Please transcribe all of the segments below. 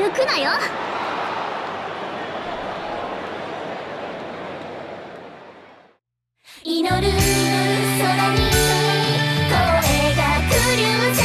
抜くなよ。祈る空に声が来るぜ。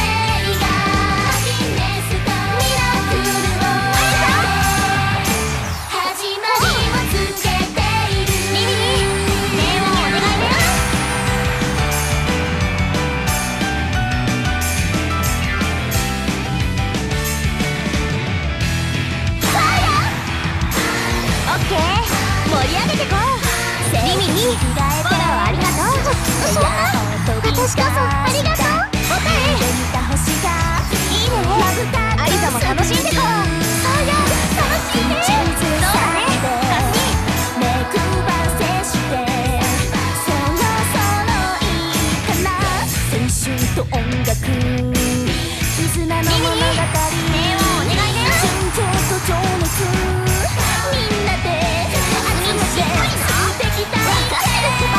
私こそありがとう。おかえり。いいね。アリサも楽しんでこう。そうよ、楽しんで。そうだね。目配せして、そろそろいいかな。青春と音楽、絆の物語。お願いね。純情と情熱、みんなで集めて素敵だ。分かってるってば。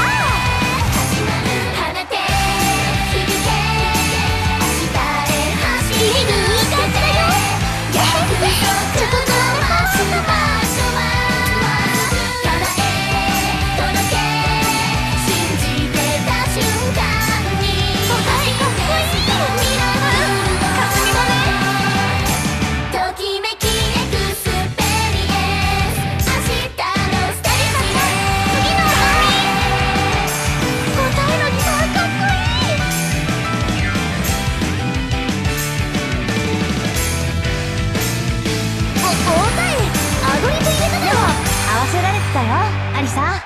アリサ。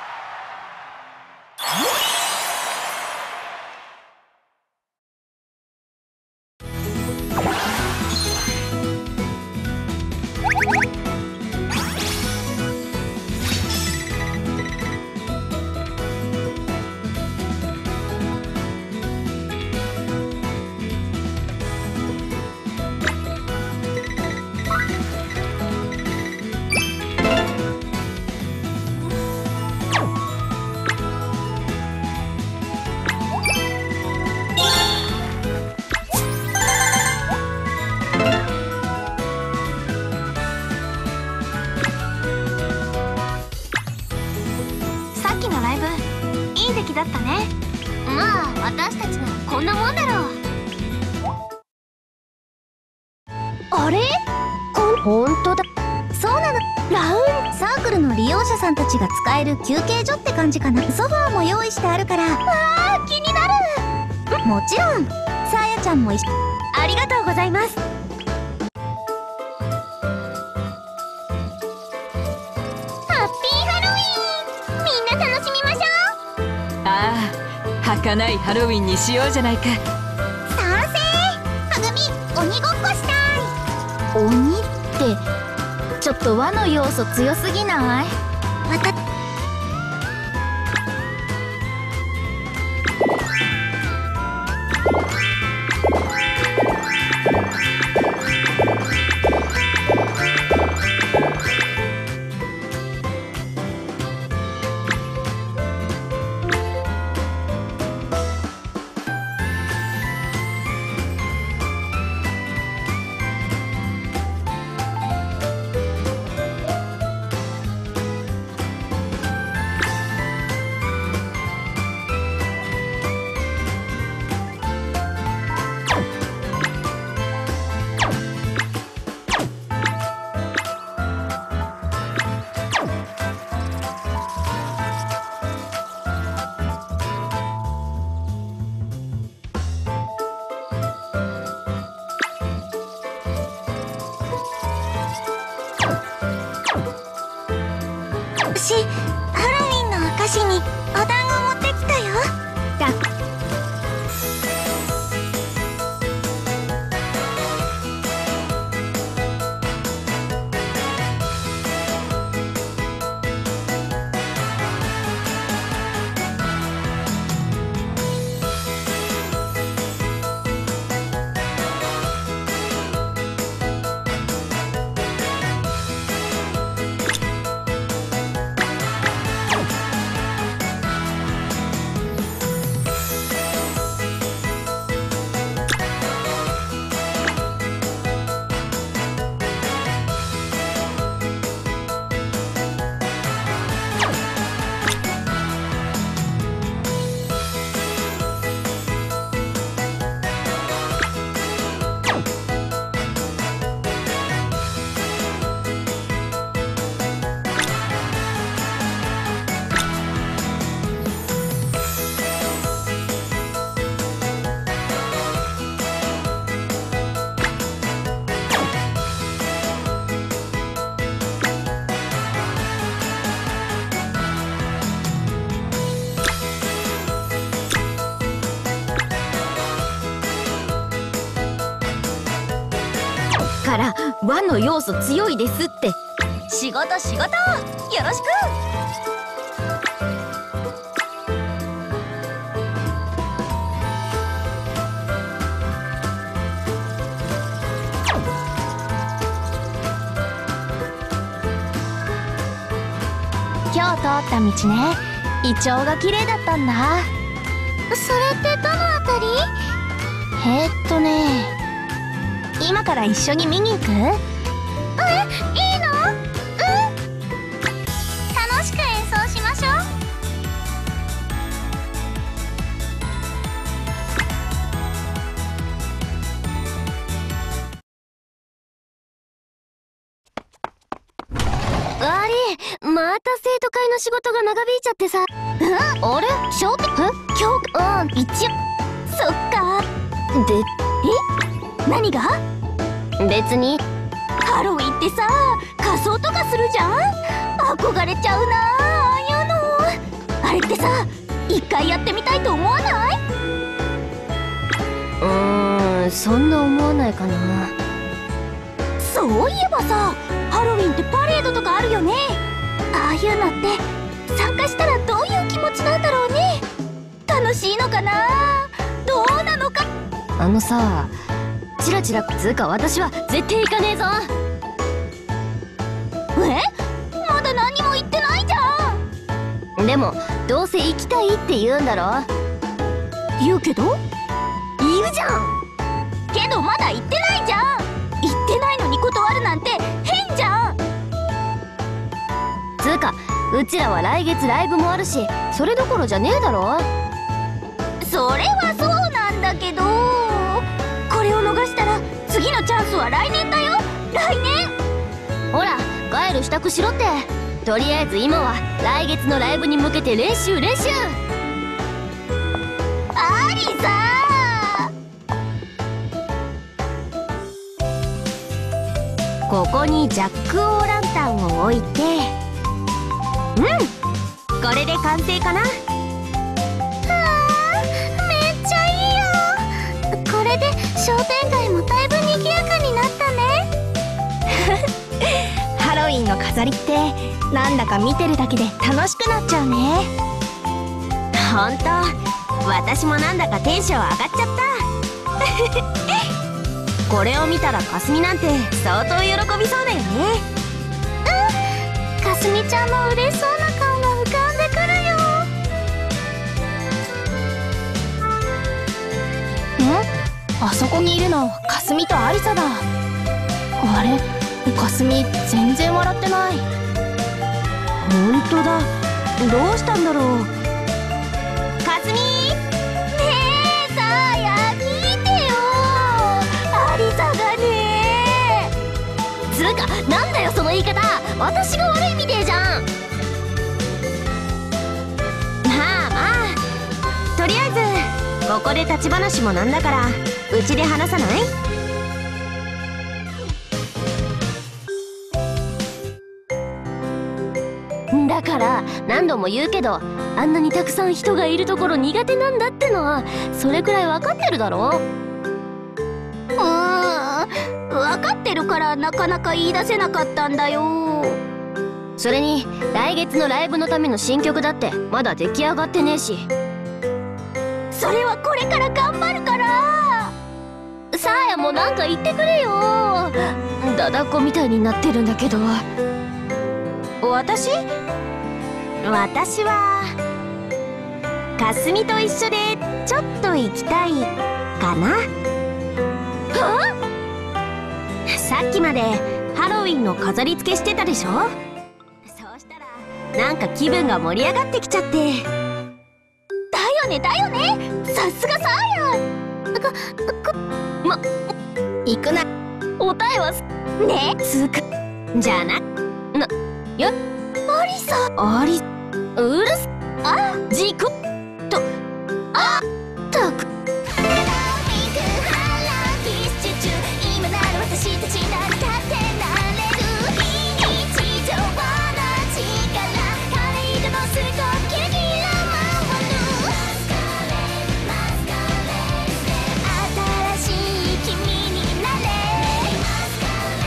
だったね。まあ私たちならこんなもんだろう。あれ？ほんとだ。そうなの。ラウンサークルの利用者さんたちが使える休憩所って感じかな。ソファーも用意してあるから。わあ、気になる。もちろんさあやちゃんもありがとうございます。 儚いハロウィンにしようじゃないか。 賛成。はぐみ、鬼ごっこしたい。鬼ってちょっと和の要素強すぎない？ から和の要素強いですって。 仕事仕事、よろしく。 今日通った道ね、イチョウが綺麗だったんだ。それってどのあたり？今から一緒に見に行く？いいの？楽しく演奏しましょう。悪い、また生徒会の仕事が長引いちゃってさ。あれ？商店？今日、一応。そっか。何が？別に。ハロウィンってさ、仮装とかするじゃん？憧れちゃうなああいうの。あれってさ、一回やってみたいと思わない？そんな思わないかな。そういえばさ、ハロウィンってパレードとかあるよね。ああいうのって参加したらどういう気持ちなんだろうね。楽しいのかな、どうなのか。さ、チラチラつうか私は絶対行かねえぞ。まだ何も言ってないじゃん。でもどうせ行きたいって言うんだろ。言うけど？言うじゃん。けどまだ行ってないじゃん。行ってないのに断るなんて変じゃん。つうかうちらは来月ライブもあるし、それどころじゃねえだろ。それはそうなんだけど、これを逃したら次のチャンスは来年だよ。来年。ほら帰る支度しろって。とりあえず今は来月のライブに向けて練習。アリサー、ここにジャック・オー・ランタンを置いて、これで完成かな。めっちゃいいよ。これで商店街もだいぶ賑やかになったね。ハロウィンの飾りってなんだか見てるだけで楽しくなっちゃうね。ほんと、私もなんだかテンション上がっちゃった。これを見たらかすみなんて相当喜びそうだよね。かすみちゃんの嬉しそうな顔が浮かんでくるよ。あそこにいるのかすみとアリサだ。あれ、かすみ全然笑ってない。ほんとだ、どうしたんだろう。かすみ、ねえさあや聞いてよ。アリサがね。つうかなんだよその言い方。私が悪いみてえじゃん。まあとりあえずここで立ち話もなんだからうちで話さない？だから何度も言うけど、あんなにたくさん人がいるところ苦手なんだってのはそれくらい分かってるだろ。分かってるからなかなか言い出せなかったんだよ。それに来月のライブのための新曲だってまだ出来上がってねえし。それはこれから頑張るから。さあやもなんか言ってくれよ。だだっこみたいになってるんだけど。私はかすみと一緒でちょっと行きたいかな。さっきまでハロウィンの飾り付けしてたでしょ。そうしたらなんか気分が盛り上がってきちゃって。だよね、さすがサーヤ。行くな。おたえはねえつうかじゃなよ。アリサ、うるす事故とったく。今なら私たちなら勝ってなれる。非日常はな力カレーでもするとキラキラ回る。新しい君になれ。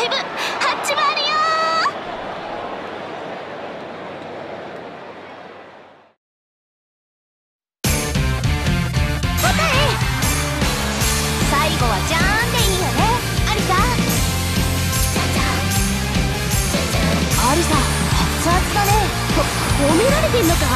部始まるよー。答え最後はジャーンでいいよねアリサ。アリサ熱々だね。褒められてんのか。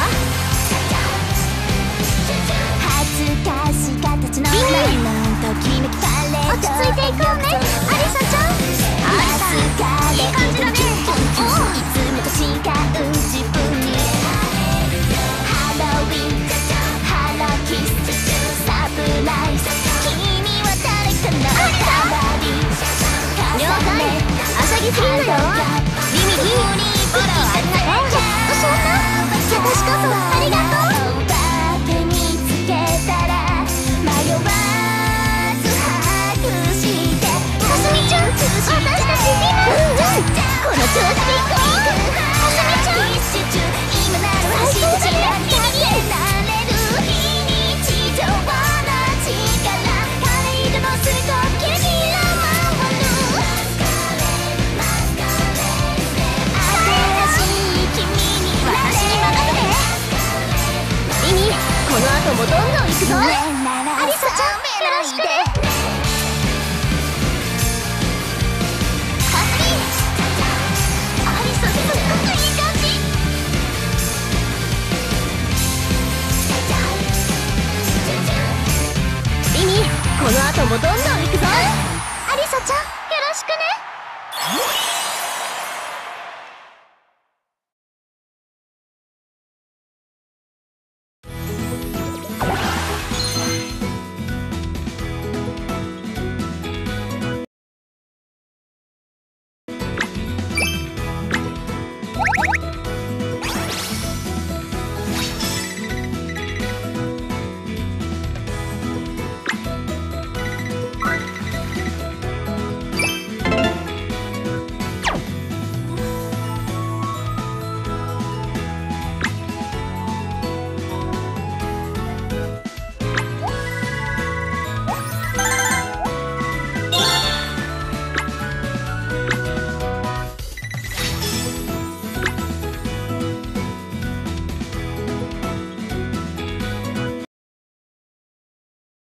恥ずかしかったちのリミときめくパレード。落ち着いていこうねアリサちゃん。いい感じだね。いつもと違う自分に。ハロウィンハローキスサプライズ。君は誰かの代わり。了解はしゃぎすぎんなよ。リミフォローありがとう。そんな私こそありがとう。見つけたら迷わずハグして。かすみちゃん私たちこの調子でいこう。かすみちゃん今なら走ってちらってなれる非日常の力。カレードのすぐキラキラ回る。新しい君に私に任せて。リミこの後もどんどん行くぞ。アリサちゃんよろしくね。かすみアリサすごくいい感じ。リミこの後もどんどん行くぞ。アリサちゃんよろしくね。